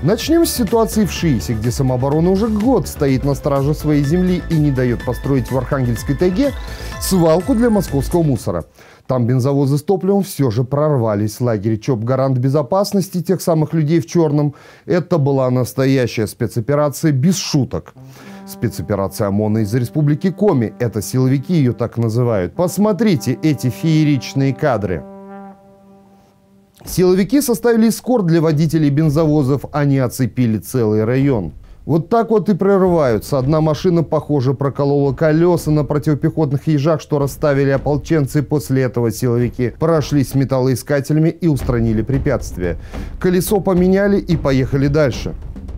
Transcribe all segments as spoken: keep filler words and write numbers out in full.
Начнем с ситуации в Шиисе, где самооборона уже год стоит на страже своей земли и не дает построить в Архангельской тайге свалку для московского мусора. Там бензовозы с топливом все же прорвались. Лагерь ЧОП «Гарант безопасности» тех самых людей в черном. Это была настоящая спецоперация без шуток. Спецоперация ОМОНа из Республики Коми. Это силовики ее так называют. Посмотрите эти фееричные кадры. Силовики составили эскорт для водителей бензовозов. Они оцепили целый район. Вот так вот и прорываются. Одна машина, похоже, проколола колеса на противопехотных ежах, что расставили ополченцы. После этого силовики прошлись с металлоискателями и устранили препятствия. Колесо поменяли и поехали дальше.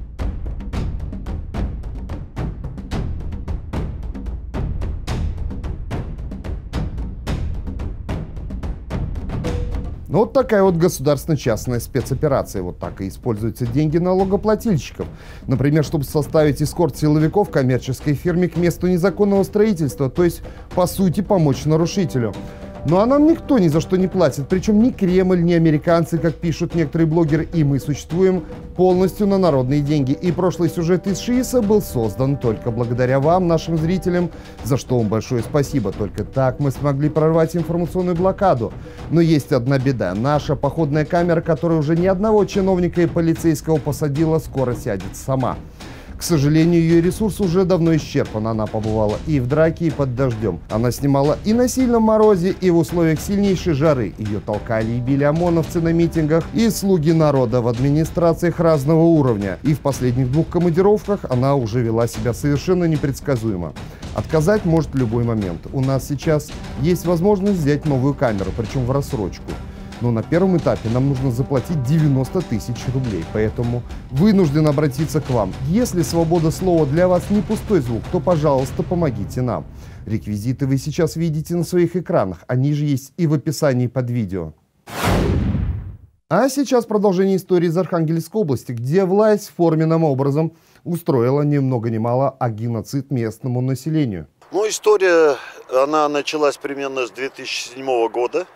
Ну, вот такая вот государственно-частная спецоперация. Вот так и используются деньги налогоплательщиков. Например, чтобы составить эскорт силовиков коммерческой фирме к месту незаконного строительства. То есть, по сути, помочь нарушителю. Ну а нам никто ни за что не платит. Причем ни Кремль, ни американцы, как пишут некоторые блогеры. И мы существуем полностью на народные деньги. И прошлый сюжет из Шииса был создан только благодаря вам, нашим зрителям, за что вам большое спасибо. Только так мы смогли прорвать информационную блокаду. Но есть одна беда. Наша походная камера, которая уже ни одного чиновника и полицейского посадила, скоро сядет сама. К сожалению, ее ресурс уже давно исчерпан. Она побывала и в драке, и под дождем. Она снимала и на сильном морозе, и в условиях сильнейшей жары. Ее толкали и били ОМОНовцы на митингах, и слуги народа в администрациях разного уровня. И в последних двух командировках она уже вела себя совершенно непредсказуемо. Отказать может в любой момент. У нас сейчас есть возможность взять новую камеру, причем в рассрочку. Но на первом этапе нам нужно заплатить девяносто тысяч рублей, поэтому вынужден обратиться к вам. Если свобода слова для вас не пустой звук, то, пожалуйста, помогите нам. Реквизиты вы сейчас видите на своих экранах, они же есть и в описании под видео. А сейчас продолжение истории из Архангельской области, где власть форменным образом устроила ни много ни мало, а геноцид местному населению. Ну, история, она началась примерно с две тысячи седьмого года.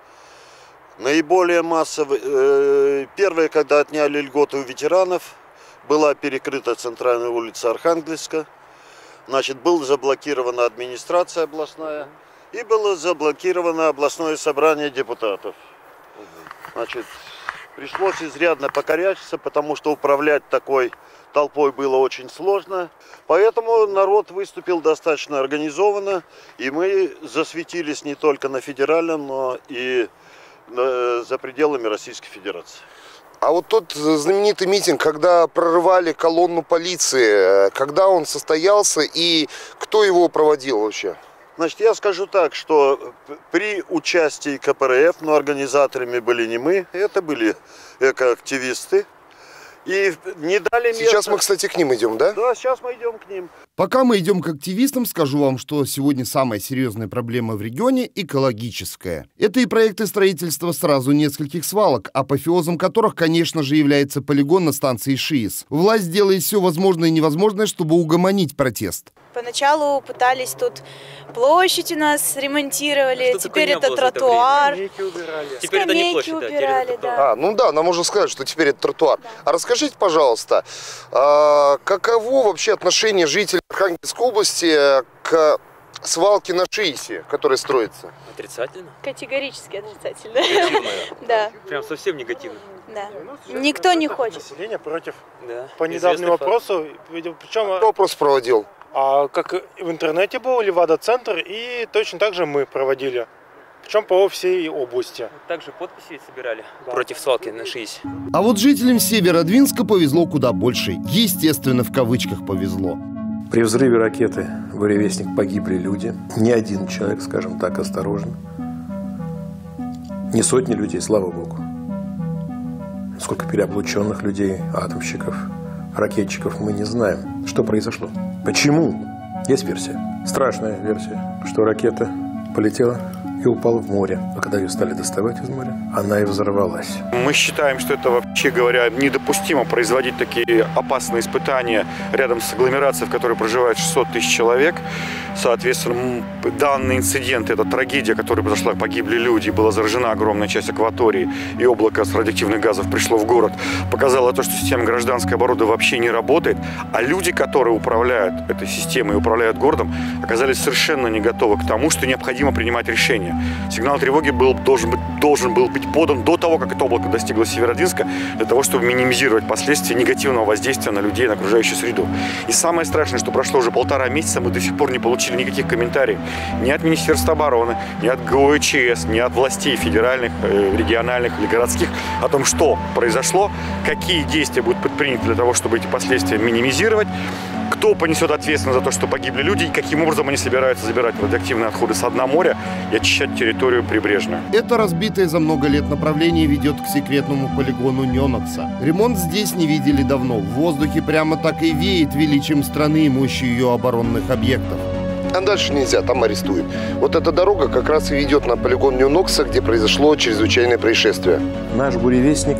Наиболее массовый, э, первое, когда отняли льготы у ветеранов, была перекрыта центральная улица Архангельска. Значит, была заблокирована администрация областная и было заблокировано областное собрание депутатов. Значит, пришлось изрядно покорячиться, потому что управлять такой толпой было очень сложно. Поэтому народ выступил достаточно организованно, и мы засветились не только на федеральном, но и за пределами Российской Федерации. А вот тот знаменитый митинг, когда прорывали колонну полиции, когда он состоялся и кто его проводил вообще? Значит, я скажу так, что при участии ка пэ эр эф, но организаторами были не мы, это были экоактивисты. И не дали места. Сейчас мы, кстати, к ним идем, да? Да, сейчас мы идем к ним. Пока мы идем к активистам, скажу вам, что сегодня самая серьезная проблема в регионе – экологическая. Это и проекты строительства сразу нескольких свалок, апофеозом которых, конечно же, является полигон на станции Шиис. Власть делает все возможное и невозможное, чтобы угомонить протест. Поначалу пытались тут площадь у нас ремонтировали, что теперь это тротуар. Скамейки убирали. Теперь это не площадь, убирали, да. да. А, ну да, нам можно сказать, что теперь это тротуар. Да. А расскажите, пожалуйста, а каково вообще отношение жителей Архангельской области к свалке на Шиисе, которая строится? Отрицательно? Категорически отрицательно. Да. Прям совсем негативно. Да. Никто не хочет. Население против. Да. По недавнему вопросу, причем... Кто вопрос проводил? А как в интернете был Левада-центр, и точно так же мы проводили. Причем по всей области. Также подписи собирали да. против свалки на Шиисе. А вот жителям Северодвинска повезло куда больше. Естественно, в кавычках повезло. При взрыве ракеты «Буревестник» погибли люди. Не один человек, скажем так, осторожно. Не сотни людей, слава богу. Сколько переоблученных людей, атомщиков, ракетчиков, мы не знаем. Что произошло? Почему? Есть версия. Страшная версия, что ракета полетела и упала в море. А когда ее стали доставать из моря, она и взорвалась. Мы считаем, что это, вообще говоря, недопустимо производить такие опасные испытания рядом с агломерацией, в которой проживает шестьсот тысяч человек. Соответственно, данный инцидент, это трагедия, которая произошла, погибли люди, была заражена огромная часть акватории, и облако с радиоактивных газов пришло в город, показало то, что система гражданской обороны вообще не работает, а люди, которые управляют этой системой и управляют городом, оказались совершенно не готовы к тому, что необходимо принимать решения. Сигнал тревоги был, должен, быть, должен был быть подан до того, как это облако достигло Северодвинска, для того, чтобы минимизировать последствия негативного воздействия на людей, на окружающую среду. И самое страшное, что прошло уже полтора месяца, мы до сих пор не получили никаких комментариев ни от Министерства обороны, ни от ГОЧС, ни от властей федеральных, региональных или городских о том, что произошло, какие действия будут предприняты для того, чтобы эти последствия минимизировать, кто понесет ответственность за то, что погибли люди, и каким образом они собираются забирать радиоактивные отходы с дна моря и очищать территорию прибрежную. Это разбитое за много лет направление ведет к секретному полигону Нёнокса. Ремонт здесь не видели давно. В воздухе прямо так и веет величием страны, имущей ее оборонных объектов. А дальше нельзя, там арестуют. Вот эта дорога как раз и ведет на полигон Нёнокса, где произошло чрезвычайное происшествие. Наш буревестник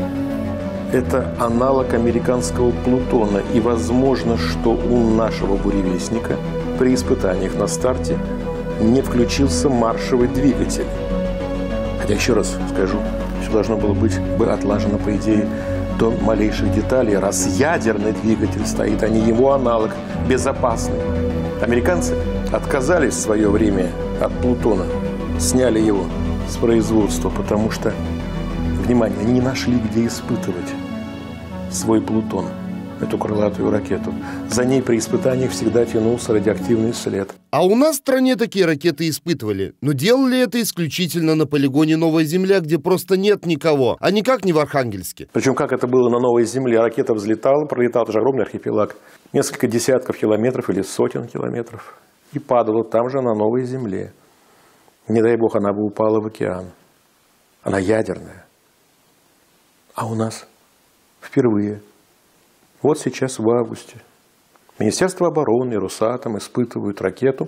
– это аналог американского Плутона. И возможно, что у нашего буревестника при испытаниях на старте не включился маршевый двигатель. Хотя, еще раз скажу, все должно было быть бы отлажено, по идее, до малейших деталей. Раз ядерный двигатель стоит, а не его аналог, безопасный. Американцы отказались в свое время от Плутона, сняли его с производства, потому что, внимание, они не нашли, где испытывать свой Плутон, эту крылатую ракету. За ней при испытаниях всегда тянулся радиоактивный след. А у нас в стране такие ракеты испытывали. Но делали это исключительно на полигоне «Новая Земля», где просто нет никого, а никак не в Архангельске. Причем, как это было на Новой Земле, ракета взлетала, пролетал, это же огромный архипелаг, несколько десятков километров или сотен километров, и падала там же на Новой Земле. Не дай бог, она бы упала в океан. Она ядерная. А у нас впервые, вот сейчас в августе, Министерство обороны и Росатом испытывают ракету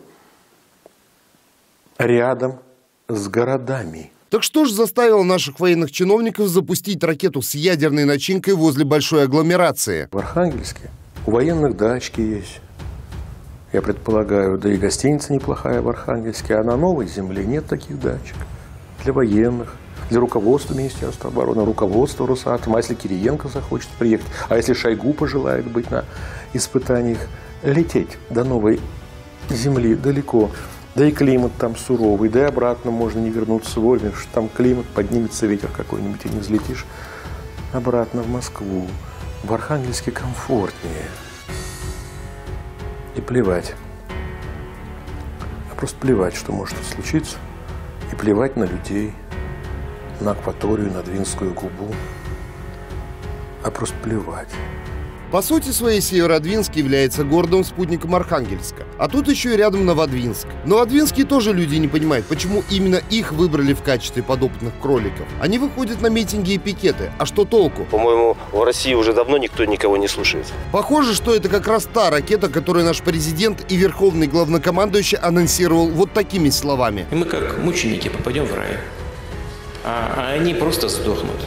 рядом с городами. Так что же заставило наших военных чиновников запустить ракету с ядерной начинкой возле большой агломерации? В Архангельске у военных дачки есть, я предполагаю, да и гостиница неплохая в Архангельске, а на Новой Земле нет таких дачек для военных, для руководства Министерства обороны, руководства Росатома, а если Кириенко захочет приехать, а если Шойгу пожелает быть на испытаниях, лететь до Новой Земли далеко, да и климат там суровый, да и обратно можно не вернуться вовремя, потому что там климат, поднимется ветер какой-нибудь, и не взлетишь обратно в Москву. В Архангельске комфортнее. И плевать. А просто плевать, что может случиться, и плевать на людей, на акваторию, на Двинскую губу, а просто плевать. По сути своей Северодвинск является городом спутником Архангельска. А тут еще и рядом Новодвинск. Новодвинские тоже люди не понимают, почему именно их выбрали в качестве подопытных кроликов. Они выходят на митинги и пикеты. А что толку? По-моему, в России уже давно никто никого не слушает. Похоже, что это как раз та ракета, которую наш президент и верховный главнокомандующий анонсировал вот такими словами. И мы как мученики попадем в рай. А они просто сдохнут.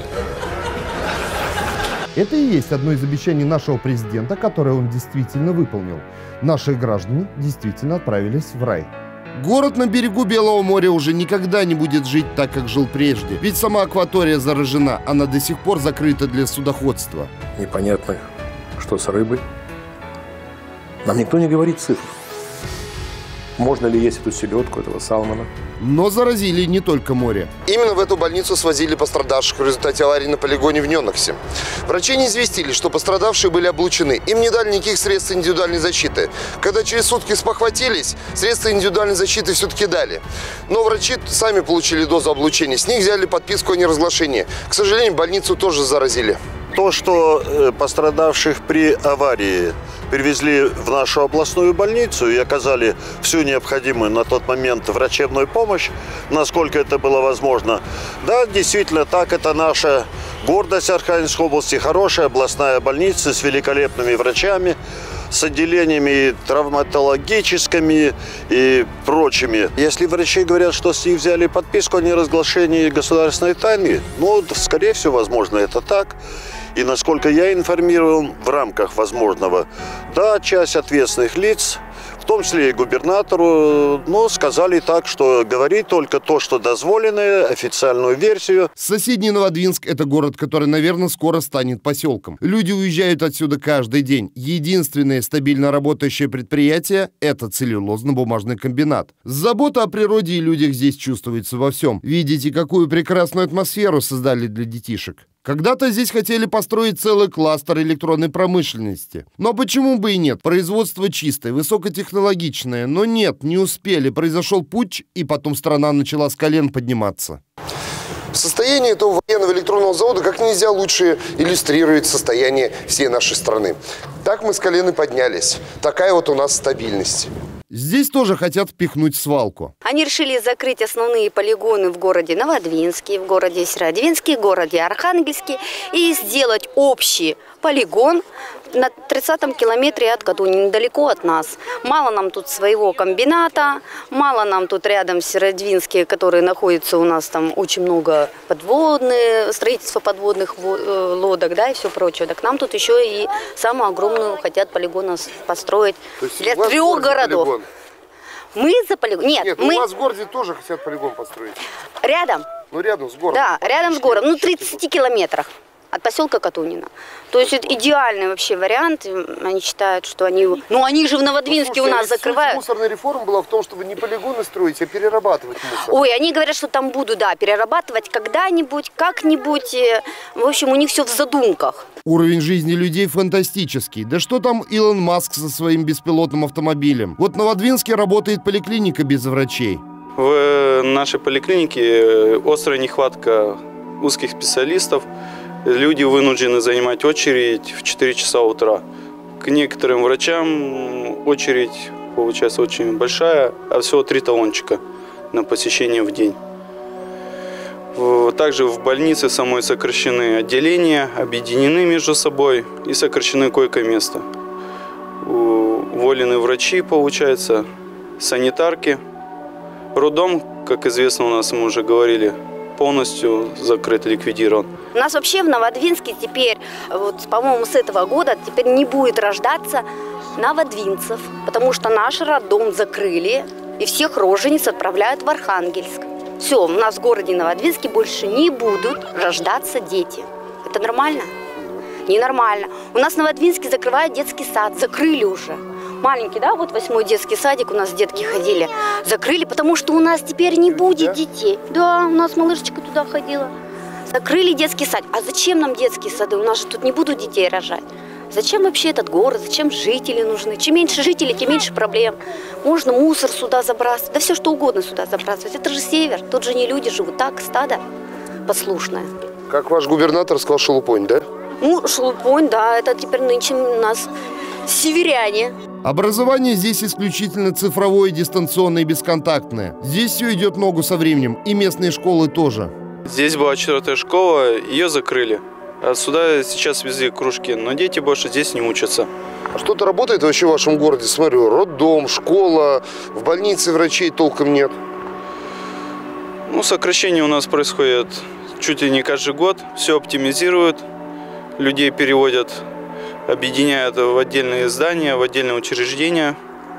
Это и есть одно из обещаний нашего президента, которое он действительно выполнил. Наши граждане действительно отправились в рай. Город на берегу Белого моря уже никогда не будет жить так, как жил прежде. Ведь сама акватория заражена, она до сих пор закрыта для судоходства. Непонятно, что с рыбой. Нам никто не говорит цифр. Можно ли есть эту селедку, этого салмона? Но заразили не только море. Именно в эту больницу свозили пострадавших в результате аварии на полигоне в Нёноксе. Врачи не известили, что пострадавшие были облучены. Им не дали никаких средств индивидуальной защиты. Когда через сутки спохватились, средства индивидуальной защиты все-таки дали. Но врачи сами получили дозу облучения. С них взяли подписку о неразглашении. К сожалению, больницу тоже заразили. То, что пострадавших при аварии перевезли в нашу областную больницу и оказали всю необходимую на тот момент врачебную помощь, насколько это было возможно. Да, действительно, так, это наша гордость Архангельской области, хорошая областная больница с великолепными врачами. с отделениями травматологическими и прочими. Если врачи говорят, что с них взяли подписку о неразглашении государственной тайны, ну, скорее всего, возможно, это так. И насколько я информирован, в рамках возможного, да, часть ответственных лиц, в том числе и губернатору, но сказали так, что говорить только то, что дозволенное, официальную версию. Соседний Новодвинск – это город, который, наверное, скоро станет поселком. Люди уезжают отсюда каждый день. Единственное стабильно работающее предприятие – это целлюлозно-бумажный комбинат. Забота о природе и людях здесь чувствуется во всем. Видите, какую прекрасную атмосферу создали для детишек. Когда-то здесь хотели построить целый кластер электронной промышленности. Но почему бы и нет? Производство чистое, высокотехнологичное. Но нет, не успели. Произошел путч, и потом страна начала с колен подниматься. Состояние этого военного электронного завода как нельзя лучше иллюстрирует состояние всей нашей страны. Так мы с колен и поднялись. Такая вот у нас стабильность. Здесь тоже хотят впихнуть свалку. Они решили закрыть основные полигоны в городе Новодвинске, в городе Северодвинске, в городе Архангельске и сделать общий полигон на тридцатом километре от Катуни, недалеко от нас. Мало нам тут своего комбината, мало нам тут рядом в Северодвинске, который находится у нас там очень много подводных, строительство подводных лодок, да, и все прочее. Так нам тут еще и самую огромную хотят полигон построить для трех городов. Полигон? Мы за полигон. Нет, Нет мы... у вас в городе тоже хотят полигон построить. Рядом. Ну рядом с городом. Да, рядом с городом, ну тридцати километрах от поселка Катунина. То есть это идеальный вообще вариант. Они считают, что они... Ну они же в Новодвинске, ну, слушайте, у нас закрывают. Мусорная реформа была в том, чтобы не полигоны строить, а перерабатывать мусор. Ой, они говорят, что там будут, да, перерабатывать когда-нибудь, как-нибудь. В общем, у них все в задумках. Уровень жизни людей фантастический. Да что там Илон Маск со своим беспилотным автомобилем? Вот в Новодвинске работает поликлиника без врачей. В нашей поликлинике острая нехватка узких специалистов. Люди вынуждены занимать очередь в четыре часа утра. К некоторым врачам очередь получается очень большая, а всего три талончика на посещение в день. Также в больнице самой сокращены отделения, объединены между собой и сокращены койко-места. Уволены врачи, получается, санитарки. Роддом, как известно, у нас мы уже говорили, полностью закрыт, ликвидирован. У нас вообще в Новодвинске теперь, вот, по-моему, с этого года теперь не будет рождаться новодвинцев, потому что наш роддом закрыли и всех рожениц отправляют в Архангельск. Все, у нас в городе Новодвинске больше не будут рождаться дети. Это нормально? Ненормально. У нас в Новодвинске закрывают детский сад, закрыли уже. Маленький, да, вот восьмой детский садик, у нас детки ходили. Закрыли, потому что у нас теперь не будет детей. Да, у нас малышечка туда ходила. Закрыли детский сад. А зачем нам детские сады? У нас же тут не будут детей рожать. Зачем вообще этот город? Зачем жители нужны? Чем меньше жителей, тем меньше проблем. Можно мусор сюда забрасывать, да все что угодно сюда забрасывать. Это же север, тут же не люди живут, так, стадо послушное. Как ваш губернатор сказал, шелупонь, да? Ну, шелупонь, да, это теперь нынче у нас северяне. Образование здесь исключительно цифровое, дистанционное и бесконтактное. Здесь все идет ногу со временем, и местные школы тоже. Здесь была четвертая школа, ее закрыли. А сюда сейчас везли кружки, но дети больше здесь не учатся. А что-то работает вообще в вашем городе? Смотрю, роддом, школа, в больнице врачей толком нет. Ну, сокращение у нас происходит чуть ли не каждый год. Все оптимизируют, людей переводят, объединяют в отдельные здания, в отдельные учреждения.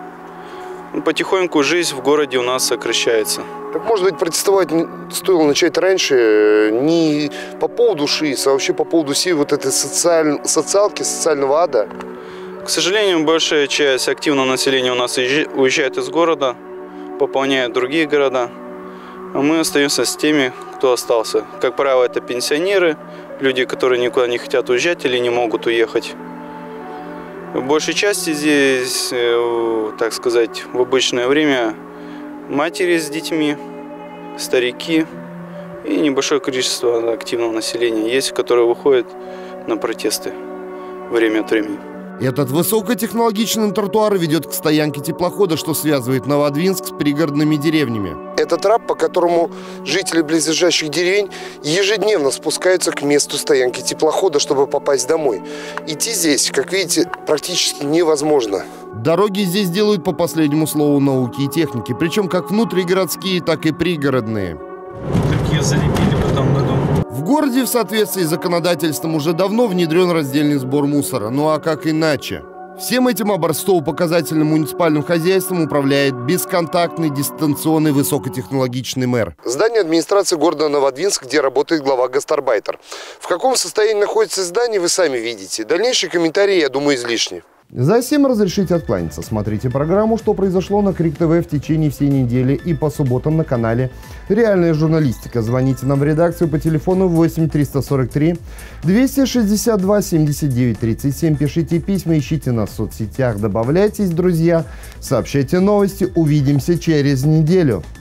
Потихоньку жизнь в городе у нас сокращается. Так, может быть, протестовать стоило начать раньше не по поводу ШИС, а вообще по поводу всей вот этой социаль... социалки, социального ада? К сожалению, большая часть активного населения у нас уезжает из города, пополняет другие города. А мы остаемся с теми, кто остался. Как правило, это пенсионеры, люди, которые никуда не хотят уезжать или не могут уехать. В большей части здесь, так сказать, в обычное время матери с детьми, старики и небольшое количество активного населения есть, которые выходят на протесты время от времени. Этот высокотехнологичный тротуар ведет к стоянке теплохода, что связывает Новодвинск с пригородными деревнями. Это Это трап, по которому жители близлежащих деревень ежедневно спускаются к месту стоянки теплохода, чтобы попасть домой. Идти здесь, как видите, практически невозможно. Дороги здесь делают по последнему слову науки и техники, причем как внутригородские, так и пригородные. Такие залепили в этом году. В городе в соответствии с законодательством уже давно внедрен раздельный сбор мусора. Ну а как иначе? Всем этим образцово-показательным муниципальным хозяйством управляет бесконтактный, дистанционный, высокотехнологичный мэр. Здание администрации города Новодвинск, где работает глава Гастарбайтер. В каком состоянии находится здание, вы сами видите. Дальнейшие комментарии, я думаю, излишни. За всем разрешите откланяться. Смотрите программу «Что произошло» на Крик ТВ в течение всей недели и по субботам на канале «Реальная журналистика». Звоните нам в редакцию по телефону восемь триста сорок три двести шестьдесят два семьдесят девять тридцать семь. Пишите письма, ищите нас в соцсетях, добавляйтесь, друзья, сообщайте новости. Увидимся через неделю.